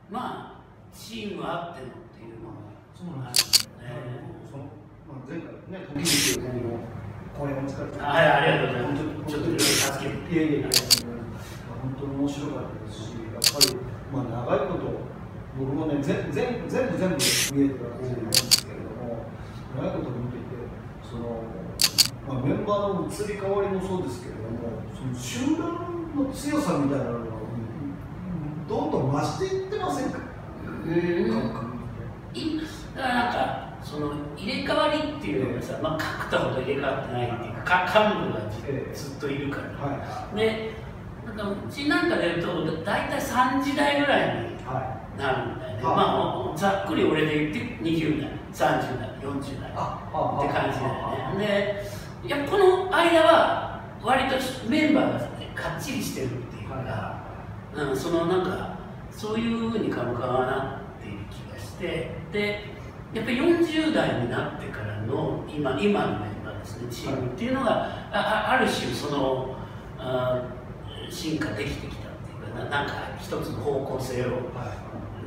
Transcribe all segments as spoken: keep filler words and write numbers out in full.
まあチームあってのっていうのがそうなんですね。そのまあ前回ね時々の公演を使って、 はい、ありがとうございます。ちょっといろいろ助けて。 いえいえいえ、本当に面白かったですし、やっぱりまあ長いこと僕もね全全全部全部見えてるわけじゃないんですけれども、長いこと見ていてその。まあ、メンバーの移り変わりもそうですけれども、その集団の強さみたいなのがどんどん増していってませんか？ うん。だからなんかその入れ替わりっていうのがさ、まあ角田ほど入れ替わってないっていうか、幹部がずっといるから、はい、でなんかうちなんかでいうと大体さんじだいぐらいになるんだよね、はい、まあざっくり俺で言ってにじゅうだい、さんじゅうだい、よんじゅうだいって感じだよね。でいやこの間は割とメンバーが、ね、かっちりしてるっていうか、はいうん、そのなんかそういうふうに株価がなっている気がして、でやっぱりよんじゅうだいになってからの今今のメンバーですね、チームっていうのが、はい、あ, ある種そのあ進化できてきたっていうか な, なんか一つの方向性を、はい、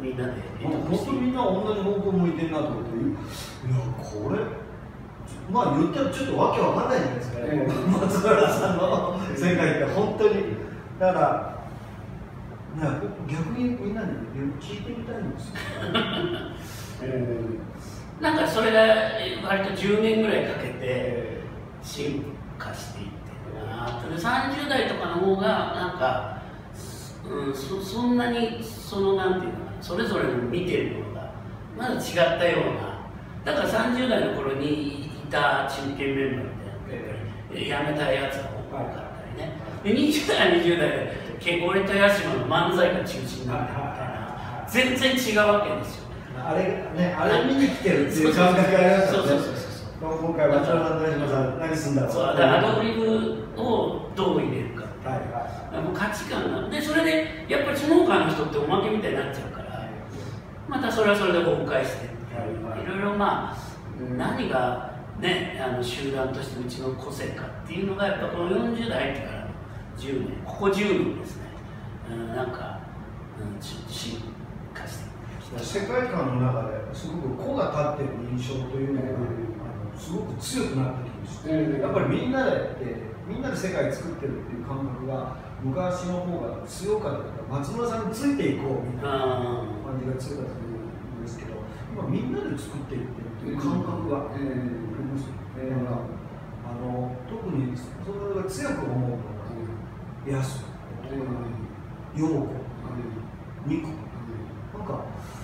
みんなで本当にみんな同じ方向向いてるなと思って、いやこれまあ言ったらちょっとわけわかんないじゃないですかね、えー、松原さんの世界って本当にだから、ね、逆にみんなに聞いてみたいんですよ、 えー、なんかそれが割とじゅうねんぐらいかけて進化していってるな。さんじゅうだいとかの方がなんか、うん、そ, そんなにそのなんていうのかな、それぞれの見てるものがまだ違ったような。だからさんじゅうだいの頃にいた中堅メンバーみたいなやめたやつが多かったりね、でにじゅうだい、にじゅうだいで俺と八島の漫才が中心になってるみたいな、全然違うわけですよ。 あれね、あれ見に来てるっていう感覚がありますよね。そうそうそうそう。今回は松原さんと八島さん何すんだろう。 そうだ、アドリブをどう入れるかっていう、はいはい、もう価値観がで、それでやっぱりその他の人っておまけみたいになっちゃうから、またそれはそれで崩壊して、いろいろまあ何がね、あの集団としてうちの個性かっていうのがやっぱこのよんじゅうだい入ってからのじゅうねん、ここじゅうねんですね、うん、なんか、うん、進化してきた。 世界観の中ですごく個が立ってる印象というのが、うん、あのすごく強くなってきました、うん、やっぱりみんなでみんなで世界作ってるっていう感覚が昔の方が強かったから松村さんについていこうみたいな感じが強かったんですけど、今みんなで作っていってるっていう感覚がありますよね。だからあの特にそれが強く思うのが安子、陽子、ニコ、なんか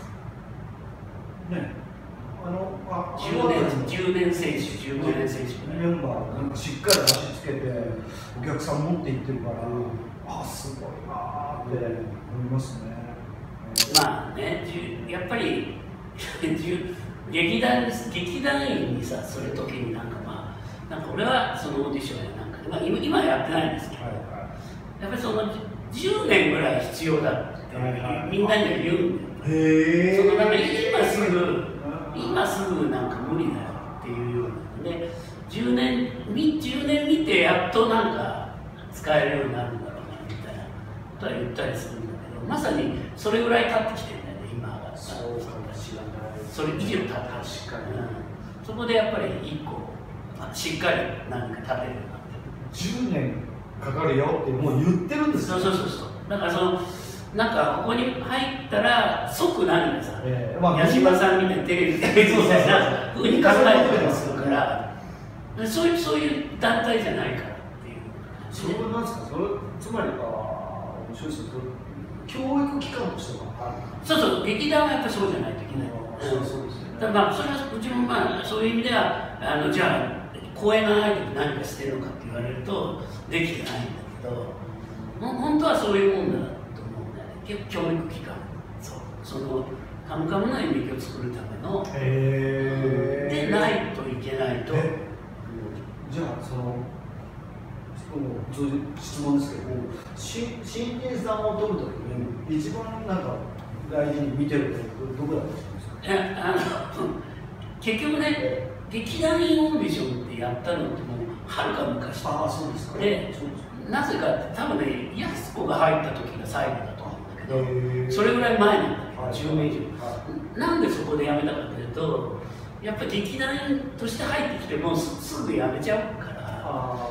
ね、あのあじゅうねん、じゅうねん選手、じゅうごねん選手メンバーがなんかしっかり足つけてお客さん持っていってるから、あすごいなーって思いますね。 まあね、やっぱり劇団劇団員にさ、それ時になんかまあなんか俺はそのオーディションやなんかで、まあ、今今はやってないんですけど、はいはい、やっぱりそのじゅうねんぐらい必要だって、はいはい、みんなには言うんだよ。へそのなんか今すぐ今すぐなんか無理だよっていうようなので、じゅうねんじゅうねん見てやっとなんか使えるようになるんだろうなみたいなことは言ったりするんだけど、まさにそれぐらい経ってきてるんだよね今が。そうかもしれない。それ以上経ってる。確かに、うん、そこでやっぱり一個しっかり何か立てるようになってる。 じゅうねんかかるよってもう言ってるんですよ。 そうそうそうそう。だからそのなんかここに入ったら即何かさ、えーまあ、矢島さんみたいにテレビテレビみたいなふうに考えたりするから、そういうそういう団体じゃないからっていう。 それはなんですか。それつまりあ面白いですけど、教育機関としてはある。 そうそう、劇団はやっぱりそうじゃないといけない。 そうそうですね。 だからまあそれはうちもまあそういう意味ではあのじゃあ公演がない時何かしてるのかって言われるとできてないんだけど、本当はそういうもんだと思うんだよね。教育機関、そうそのカムカムの演劇を作るためのでないといけないと。 じゃあその質問ですけど、新人さんを取るときに一番なんか大事に見てるのどこだと思うんですか。 えあの結局ね、劇団員オーディションってやったのってもうはるか昔。 ああそうですか。 でなぜかって多分ね、安子が入った時が最後だと思うんだけど、それぐらい前なんだけど、 じゅうめい以上。なんでそこで辞めたかというと、やっぱり劇団員として入ってきてもすぐ辞めちゃうから、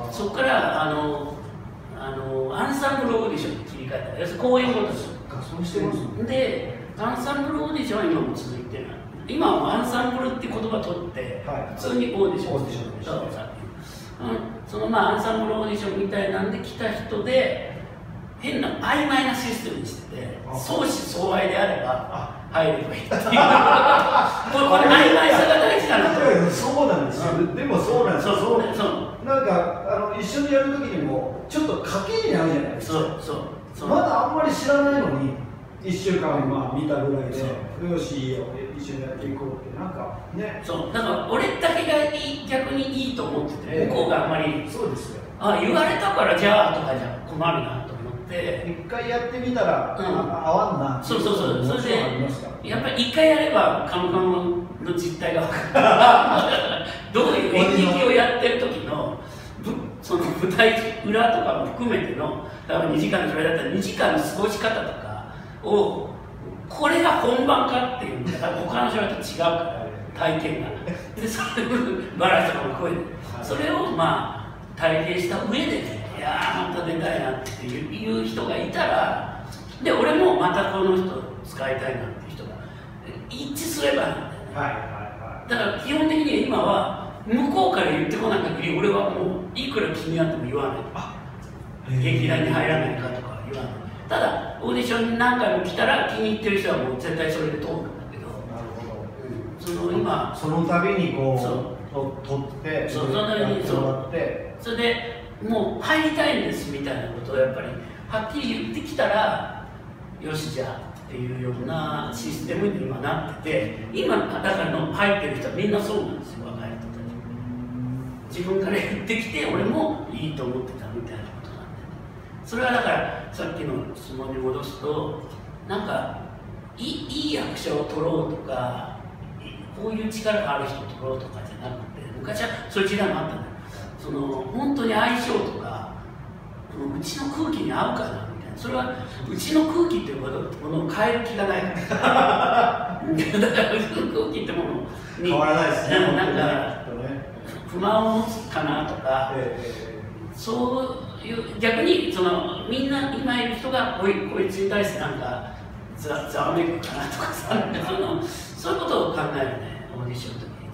そこからあのあのアンサンブルオーディションに切り替えた。要するに公演ごとですよ。 そうしてますね。 で、アンサンブルオーディションは今も続いてる。今はアンサンブルって言葉を取って、普通にオーディションしてるでしょ。そのまあアンサンブルオーディションみたいなんで来た人で、変な曖昧なシステムにしてて、相思相愛であれば入ればいいっていう。これ曖昧さが大事だなと。 そうなんですよ。でもそうなんですよ。そうなんかあの一緒にやるときにもちょっと賭けになるじゃないですか。そうそう。まだあんまり知らないのにいっしゅうかんまあ見たぐらいで、よし一緒にやっていこうってなんかね。そう。だから俺だけがいい逆にいいと思ってて、向こうがあんまりそうですよ。あ言われたからじゃあとかじゃ困るなと。一回やってみたら、うん、合わんな。そうそうそう。それでやっぱり一回やればカムカムの実態が分かる。どういう演劇をやってる時のその舞台裏とかも含めてのだからにじかんのそれだったらにじかんの過ごし方とかをこれが本番かっていうのが他の人と違うから体験が。でそれをバランスとかも含めてそれをまあ体験した上でね。いやーまた出たいなっていう人がいたらで俺もまたこの人使いたいなっていう人が一致すればなんだよね、はいはいはい、だから基本的に今は向こうから言ってこない限り俺はもういくら気になっても言わないあ劇団に入らないかとか言わないただオーディションに何回も来たら気に入ってる人はもう絶対それで通るんだけどなるほど、うん、その今その度にこうと取ってそうその度にそうそれでもう入りたいんですみたいなことをやっぱりはっきり言ってきたらよしじゃあっていうようなシステムに今なってて今だからの入ってる人はみんなそうなんですよ若い人たち自分から言ってきて俺もいいと思ってたみたいなことなんで、ね、それはだからさっきの質問に戻すとなんかい い, いい役者を取ろうとかこういう力がある人を取ろうとかじゃなくて昔はそういう時代もあったんだよその本当に相性とかうちの空気に合うかなみたいなそれはうちの空気っていうものを変える気がないからだからうちの空気ってものに変わらないですねなんか不満を持つかなとか、えー、そういう逆にそのみんな今いる人がこい、こいつに対してなんかざざわめくかなとかさなんかそのそういうことを考えるねオーディションの時に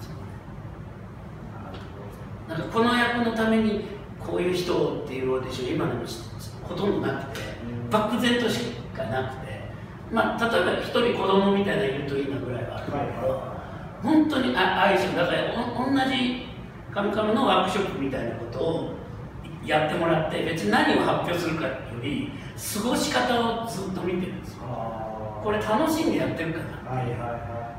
なんかこの役のためにこういう人っていうオーディション今でもほとんどなくて漠然としかなくてまあ例えば一人子供みたいなのいるといいなぐらいはあるんだけど本当に相性だから同じカムカムのワークショップみたいなことをやってもらって別に何を発表するかより過ごし方をずっと見てるんですよこれ楽しんでやってるかな、はいはいはい、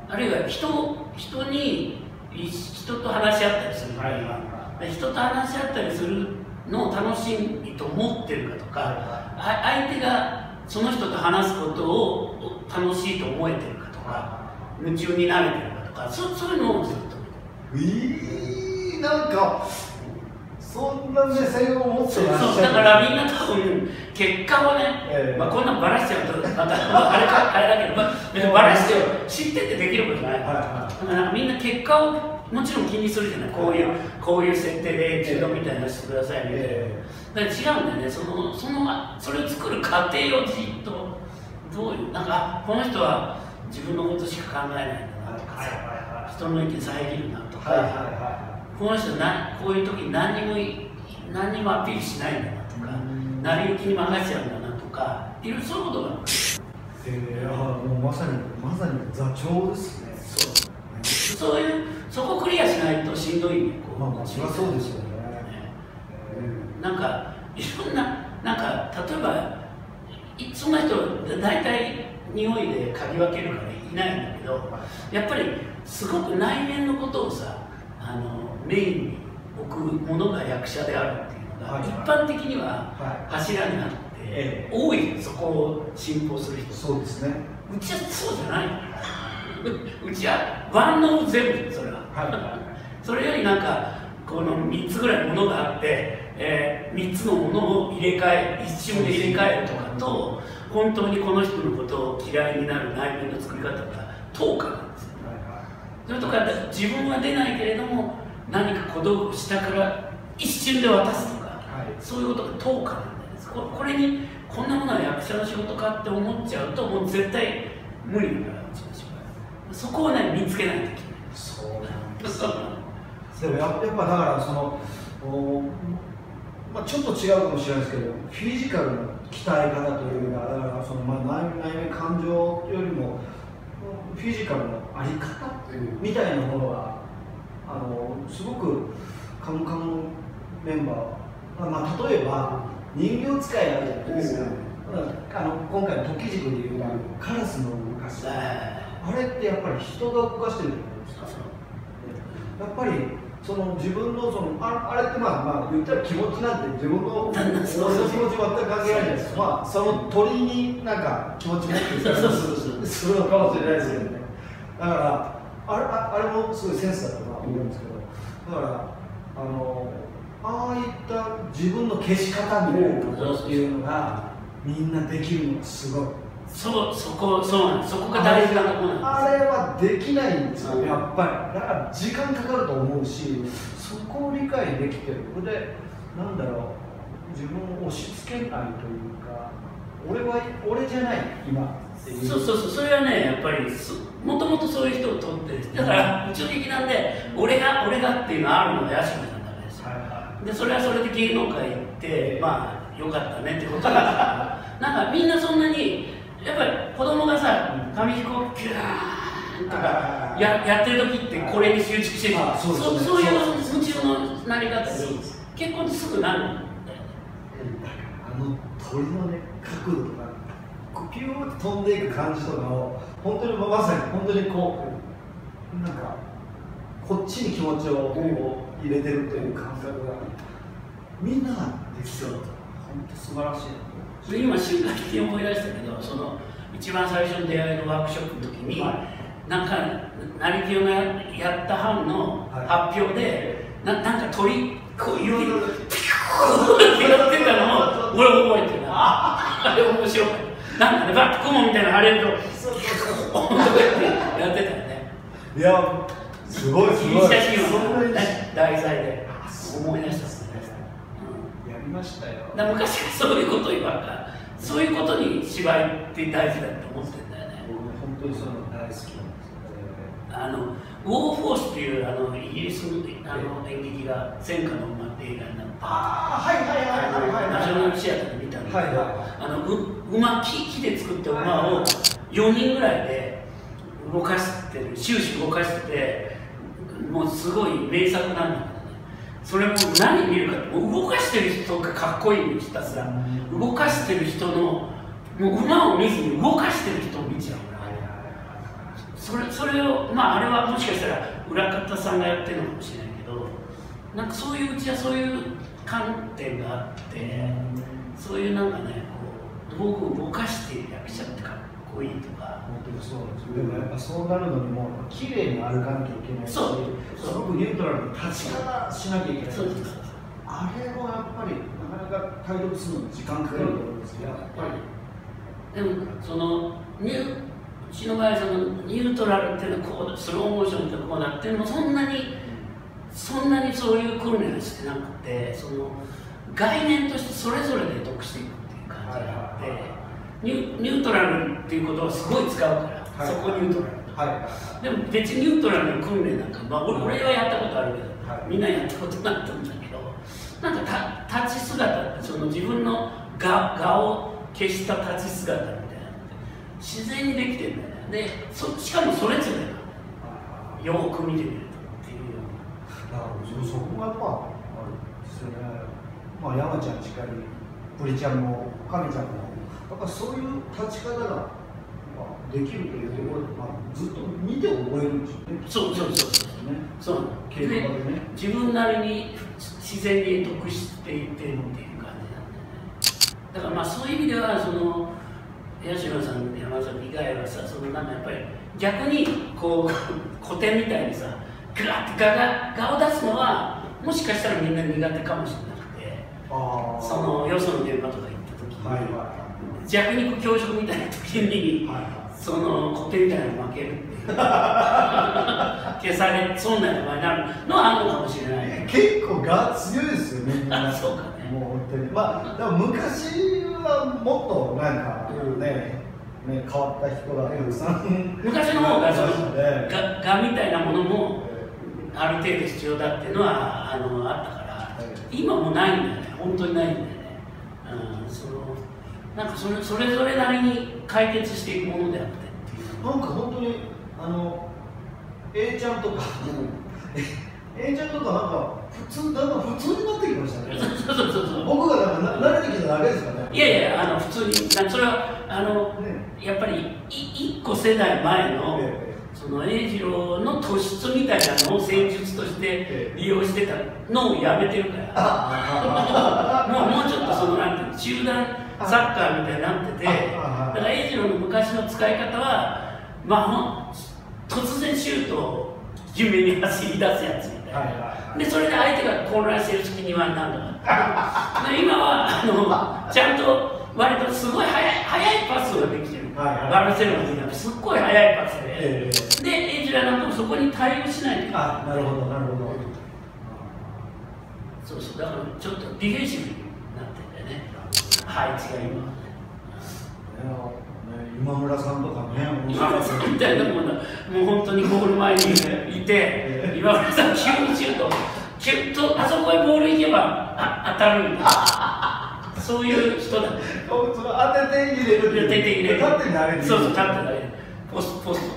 あるいは人人に人と話し合ったりする場合は人と話し合ったりするのを楽しいと思ってるかとか、はい、相手がその人と話すことを楽しいと思えてるかとか夢中になれてるかとか そ, そういうのをずっと見てるえー、なんかそんな目線を持ってらっしゃるそうだからみんな多分結果をね、えーまあ、こんなんバラしちゃうとまたあれかあれだけど、まあ、バラして知っててできることじゃない、はいはい、だからみんな結果をもちろん気にするじゃないこういうこういう設定でエチュードみたいなのしてくださいみたいな、えー、だから違うんだよねそのそのそれを作る過程をじっとどういうなんかこの人は自分のことしか考えないんだなとかさ、はいはいはい、人の意見遮るなとか、はいはいはい、この人なこういう時に何にも何にもアピールしないんだなとか成り行きに任せちゃうんだなとかいろいろそういうことがえー、もうまさにまさに座長ですねそうそういうそこクリアしないとしんどいねこう、まあ、そりゃそうですよね、えー、なんかいろんななんか例えばそんな人大体匂いで嗅ぎ分けるからいないんだけどやっぱりすごく内面のことをさあのメインに置くものが役者であるっていうのが、はい、一般的には柱になって、はい、多いそこを信奉する人そうですねうちはそうじゃないうちは万能全部それは、はい、それよりなんかこのみっつぐらいものがあって、えー、みっつのものを入れ替え一瞬で入れ替えるとかと本当にこの人のことを嫌いになる内面の作り方が等価なんですよ。それとか自分は出ないけれども何か小道具を下から一瞬で渡すとか、はい、そういうことが等価なんです。ここれにこんなものは役者の仕事かって思っちゃうともう絶対無理だからうちの芝居そこをね見つけないといけない。 そうなんですでもやっぱだからそのまあ、ちょっと違うかもしれないですけどフィジカルの鍛え方というかだからその、まあ、内面感情よりもフィジカルのあり方みたいなものがあのすごくカムカムメンバー、まあ、例えば人形使いあるじゃないですか、あの今回の時軸でいうカラスの動かしあれってやっぱり人が動かしてるじゃないですか。やっぱりその自分のその あ, あれってまあまあ言ったら気持ちなんて自分の気持ち全く関係ないじゃないですか。まあその鳥になんか気持ち持ってるするのかもしれないですけどね。だからあれ あ, あれもすごいセンスだと思うんですけど、だからあのああいった自分の消し方みたいなことっていうのがみんなできるのがすごい。 そうそこそうなんです。そこが大事なところなんです。 あれはできないんですよ、やっぱり。だから時間かかると思うし、そこを理解できてる。で、なんだろう、自分を押し付けないというか、俺は俺じゃない今っていう。 そうそうそう、それはねやっぱりもともとそういう人を取ってる。だからうちの劇団で俺が俺がっていうのがあるのが八島さんだけですよ。でそれはそれで芸能界行ってまあよかったねってことなんですけど、なんかみんなそんなに。やっぱり子供がさ、紙飛行機ューンとか や, やってる時ってこれに集中してる、そうそうそういう夢中のなり方に結婚すぐなるんだよね。 あの鳥のね角度とかピューッと飛んでいく感じとかを本当にまさに本当にこうなんかこっちに気持ちを入れてるという感覚がみんなができそうだと本当素晴らしいな。 で今、新学期思い出したけど、その一番最初の出会いのワークショップの時に、はい、なんか、成清のやった班の発表で、はい、な, なんか鳥、こういう、ピューってやってたのを、俺覚えてるな。あれ面白い。なんかね、バックコモンみたいなのあれと、やってたよね。 いや、すごい、すごい。 いい写真を、ね、題材で思い出した。 ましたよ。 だ昔からそういうこと言われた、そういうことに芝居って大事だって思ってるんだよね。 僕も本当にそういうの大好きなんですよ。 あのウォーフォースっていうあのイギリスのあの演劇が戦火の馬って映画になって、 ああはいはいはいはいはい、 ナショナルシアターで見たんだけど、 はいはい、 あのう馬木木で作った馬をよにんぐらいで動かしてる、終始動かしてて、もうすごい名作なんだけどね。それも何見るかって、動かしてる人がかっこいいのひたすら、動かしてる人のもう馬を見ずに動かしてる人を見ちゃうから、それそれをまああれはもしかしたら裏方さんがやってるのかもしれないけど、なんかそういううちはそういう観点があって、そういうなんかねこう道具を動かしている役者ってかっこいいとか。 本当にそうです。でもやっぱそうなるのにも綺麗に歩かなきゃいけないし、すごくニュートラルに立ち方しなきゃいけない。あれをやっぱりなかなか体力するのに時間かかると思うんですけど、やっぱり。でもそのニューうちの場合そのニュートラルっていうのはこうスローモーションってこうなってもそんなにそんなにそういう訓練をしてなくて、その概念としてそれぞれで得していくっていう感じがあって。ニュ, ニュートラルっていうことはすごい使うから、はい、そこニュートラル、はい、でも別にニュートラルの訓練なんか、まあ、俺, 俺はやったことあるけど、はい、みんなやったことなかったんだけど、なんかた立ち姿ってその自分の 画, 画を消した立ち姿みたいなので自然にできてるんだよね。でそしかもそれぞれよく見てみるとっていうような。 だからそこがやっぱあるんですよね。まあ山ちゃんしかりプリちゃんもカメちゃんもやっぱそういう立ち方が、まあ、できるというところで、まあ、ずっと見て覚えるんですよね。 そうそうそうそうね。そう経験でね。自分なりに自然に得していってるっていう感じなんでね。だからまあそういう意味ではその八代さん、山崎以外はさ、そのなんかやっぱり逆にこう古典みたいにさ、グラッて画が画を出すのはもしかしたらみんな苦手かもしれなくて、あそのよその現場とか行った時に。はいはい弱肉強食みたいな時に、はい、そのコテみたいなの負けるっていう消されそうな名前になるのはあるのかもしれない。 結構が強いですよね。 あ、そうかね。 もう本当にまあでも昔はもっとなんかね、うん、ね変わった人がたくさん昔の方がそのががみたいなものもある程度必要だっていうのはあのあったから、今もないんだよね。本当にないんだよね。うん、そのなんかそれそれぞれなりに解決していくものであってっていう。 なんか本当にあの A ちゃんとか、A ちゃんとかなんか普通だんだん普通になってきましたね。 そうそうそうそう。 僕がなんか慣れてきただけですかね。 いやいやあの普通にそれはあの、ね、やっぱりい一個世代前の、ええ、その栄次郎の突出みたいなのを戦術として利用してたのをやめてるから。もうもうちょっとそのなんていう集団サッカーみたいになってて、だから栄次郎の昔の使い方はまあ突然シュートを夢に走り出すやつみたいな、はいはいはい、でそれで相手が混乱してる隙にはなんだかで今はあのちゃんと割とすごい速い速いパスができてる、はいはい、バルセロナですっごい速いパスで、えー、で栄次郎なんかもそこに対応しないといけない。 あ、なるほどなるほど。 そうそう、だからちょっとディフェンシブになってるんだよね、配置が今はね。 今村さんとかね、 今村さんみたいなもんだ、もう本当にゴール前にいて、今村さん、急にシュート、キュッとあそこへボール行けばあ当たるんだ、そういう人だね。 その当てて入れる、 当てて入れる、 立って投げる、 そうそう、立って投げる、ポスト、ポスト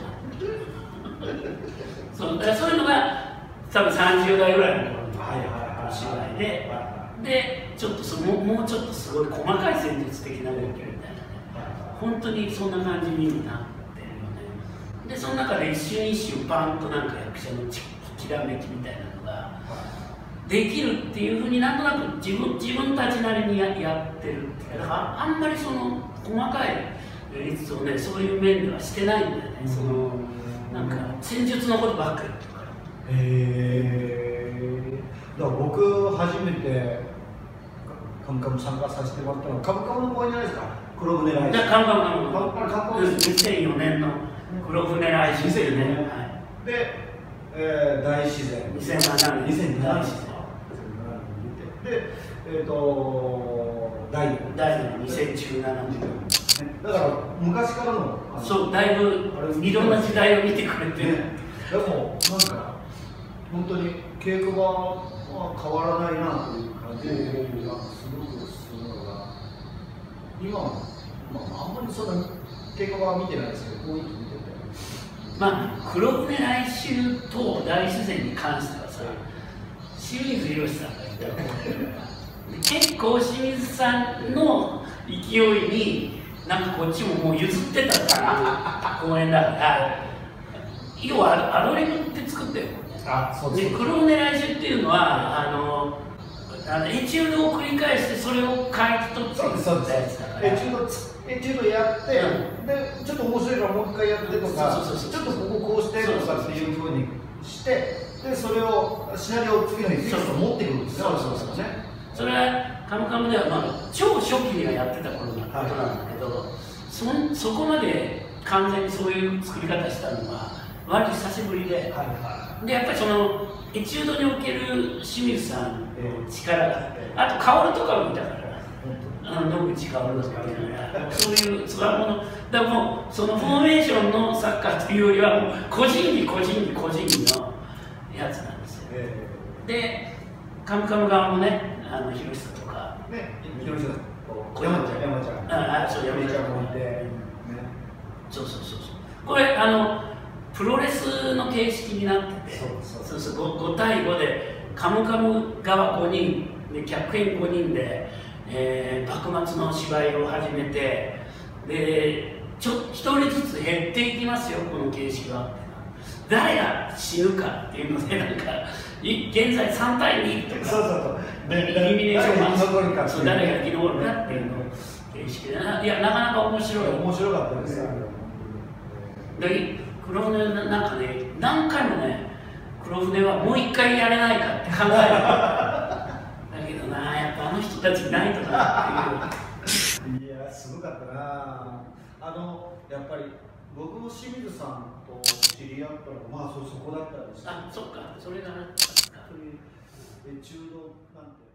そうだからそういうのが、多分さんじゅう代ぐらいの頃のお芝居で、で、ちょっとそももうちょっとすごい細かい戦術的な動きみたいな。本当にそんな感じになってるよね。でその中で一瞬一瞬パンとなんか役者のきらめきみたいなのができるっていうふうになんとなく自分自分たちなりに や, やってるっていうか、だからあんまりその細かい演出をねそういう面ではしてないんだよね。そのなんか戦術のことばっかり言ってるから。 へえ。だから僕初めてカムカム参加させてもらったのはカムカムの公演じゃないですか。黒船来週。カムカムカム。にせんよねんの黒船来週ですね。 で、えー、大自然。 にせんななねん。 にせんななねん。で、えっと、大の。 大のにせんじゅうななねん。 だから昔からの。 そう、だいぶいろんな時代を見てくれて。 でも、なんか、本当に稽古場は変わらないなという感じで、すごくするのが。今は、まあ、あんまりそんな稽古場は見てないですけど、こういうの見てて。 まあ、黒船来週と大自然に関してはさ、清水宏さんがいたら、結構清水さんの勢いに、なんかこっちももう譲ってたから公演だから、要はアドリブって作ってるもんね。 あ、そうです。 で、黒船来週っていうのは、あの、あのエチュードを繰り返してそれを書いて取ってそうですそうですエチュードエチュードやって、うん、でちょっと面白いからもう一回やってとかちょっとこここうしてとかっていうふうにしてでそれをシナリオを次の日持ってくるんですよ。 そうそうそうね。それはカムカムではまあ超初期にはやってた頃のことなんだけど、はい、そ, そこまで完全にそういう作り方したのは割と久しぶりで、はいはい、でやっぱりそのエチュードにおける清水さんの力が、あと薫とかもいたから、あの野口薫とかみたいな、そういうつわもの、だからもうそのフォーメーションのサッカーというよりは、もう個人技、個人技、個人技のやつなんですよ。で、カムカム側もね、あの広瀬とか、 ね、広瀬と山ちゃん、 山ちゃん、 ああ、そう、山ちゃんもいて、 ね、 そうそうそうそう、これ、あの、プロレスの形式になってて、そうそう 5, ご対ごでカムカム側ごにんで客演ごにんで、えー、幕末の芝居を始めてでちょひとりずつ減っていきますよこの形式は。誰が死ぬかっていうのでなんか現在さんたいにとかそうそうそうイルミネーションが誰が生き残るかっていうの形式でいやなかなか面白い面白かったですよ。 で黒船なんかね何回もね黒船はもう一回やれないかって考えるだけどなやっぱあの人たちいないとなっていういやすごかったなあのやっぱり僕も清水さんと知り合ったのはまあ そ, そこだったんですけどあそっかそれがあったんですかエチュードなんて